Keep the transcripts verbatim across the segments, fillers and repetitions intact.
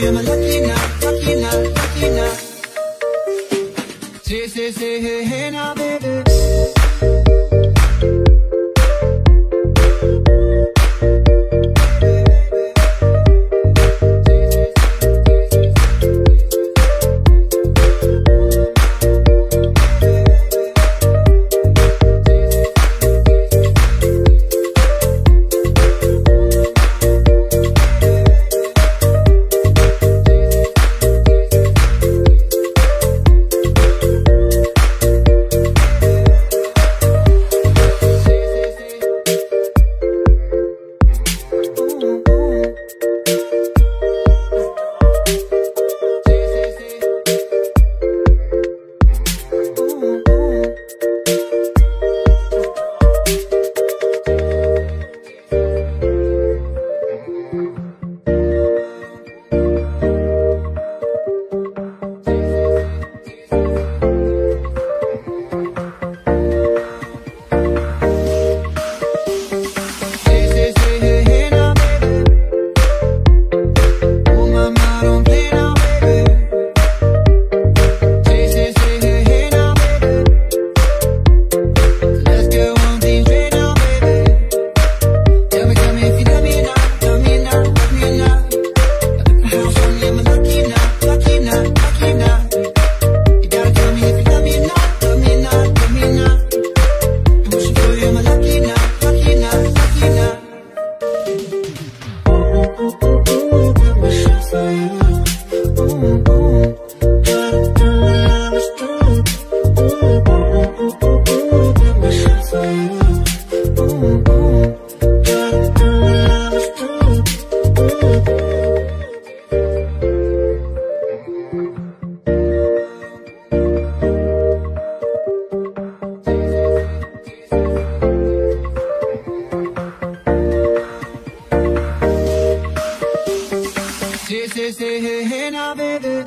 you're my lucky now, lucky now, lucky now. Say, say, say, hey, hey now, baby. Say, say, hey, hey now, baby.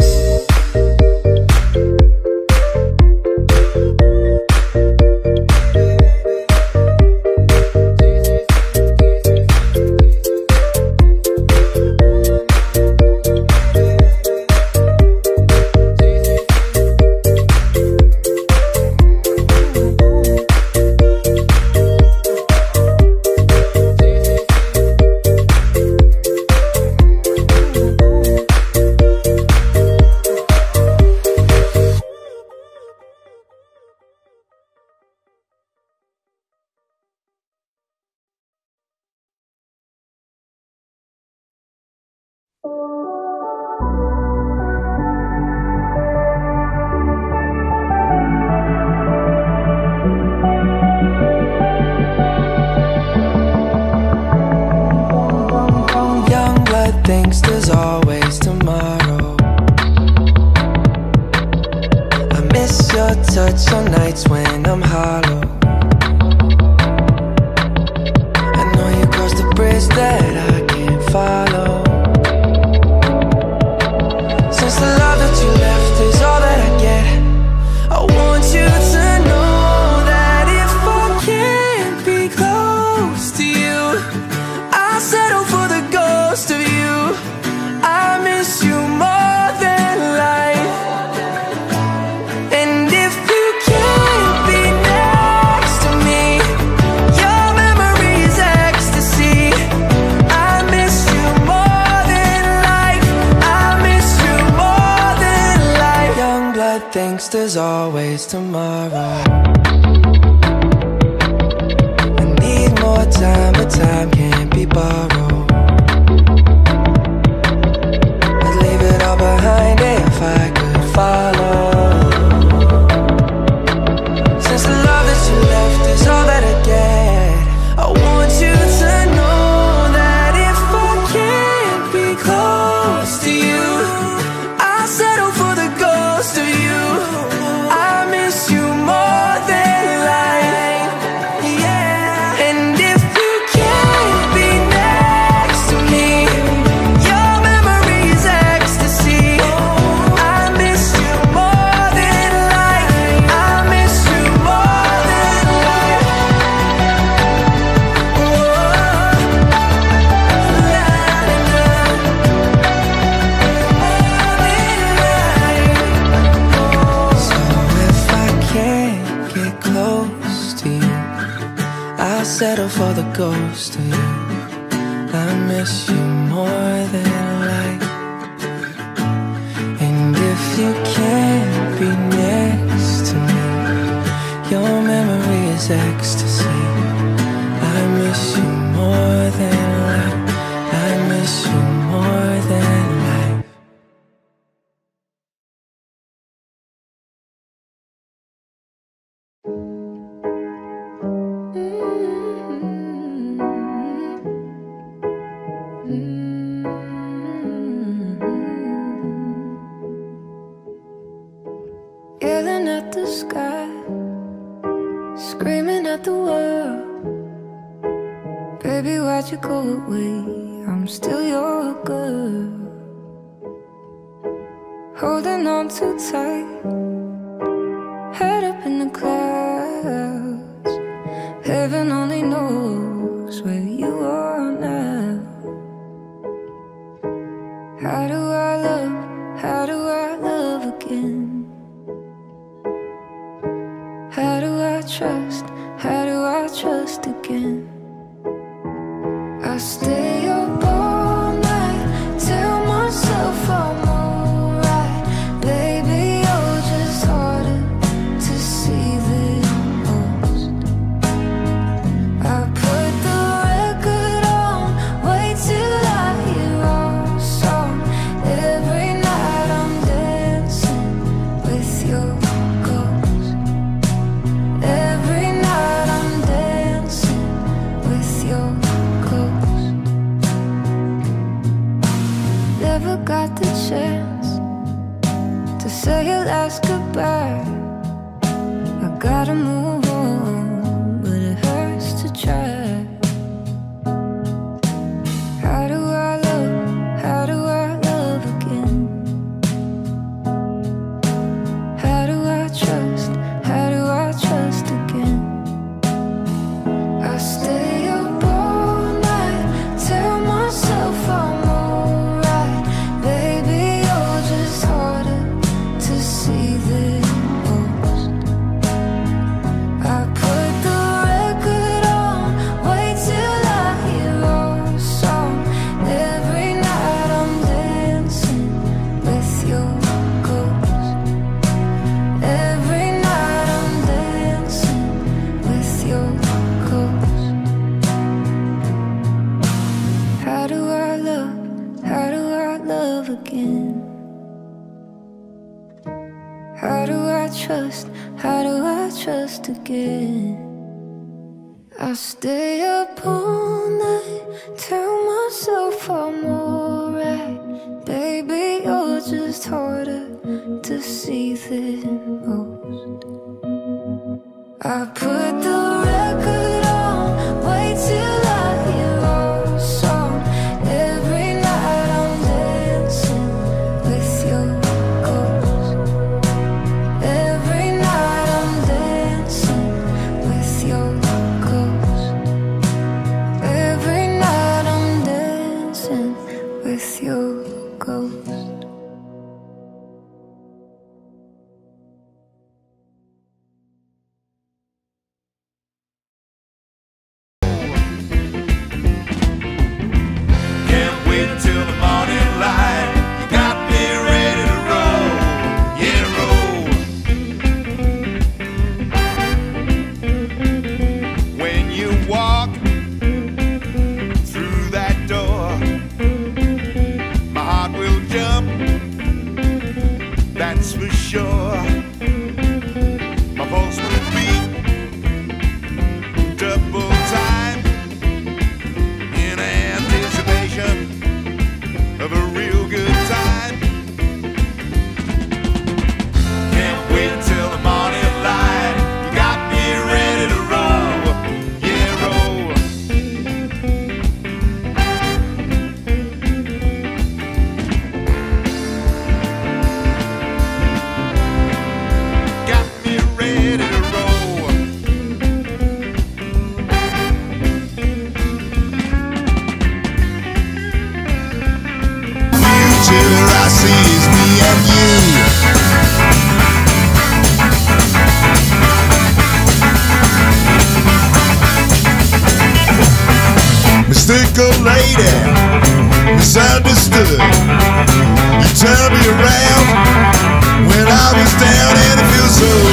Thinks there's always tomorrow. I miss your touch on nights when I'm hollow. I know you crossed the bridge that I can't follow. Since the love that you left is all that I get, I want you to know that if I can't be close to you, I'll settle for the ghost of you. I miss you more than life. And if you can't be next to me, your memory is ecstasy. I miss you more than life. I miss you more than life. Young blood thinks there's always tomorrow. I need more time, but time can't be borrowed. Behind it if I could follow. Since the love that you left is all that I get, I want you to know that if I can't be close to you, I'll settle for the ghost of you. I miss you more than life, yeah. And if you can't be next for the ghost of you. I miss you more than life. And if you can't be next to me, your memory is ecstasy. I miss you more than life. I miss you more than life. Yelling at the sky, screaming at the world. Baby, why'd you go away? I'm still your girl. Holding on too tight, head up in the clouds. Heaven only knows where you are now. How do I love, how do I love again? How do I trust, how do I trust again? I stay up all night, tell myself I'm alright. Baby, you're just harder to see than most. I put the record on, wait till I hear our song. Every night I'm dancing with your ghost. Every night I'm dancing with your ghost. Never got the chance to say your last goodbye. I gotta move on, but it hurts to try. How do I love, how do I love again? How do I trust, how do I trust again? I stay up all night, tell myself I'm alright. Baby, you're just harder to see than most. I put the record on, wait till I hear our song. Every night I'm dancing with your ghost. Every night I'm dancing with your ghost. How do I love, how do I love again? How do I trust, how do I trust again? I stay up all night, tell myself I'm alright. Baby, you're just harder to see than most. I put the record on, wait till I hear our song. Every night I'm dancing with your ghost. Every night I'm dancing with your ghost. Every night I'm dancing with your ghost. Can't wait until the morning light. You got me ready to roll, yeah, roll. When you walk through that door, my heart will jump, that's for sure. My pulse will beat double time in anticipation of a real good time. Can't wait till the morning light. You got me ready to roll, yeah, roll. Got me ready to roll. Future I see is me and you. a lady, misunderstood. You turned me around when I was down, and it feels so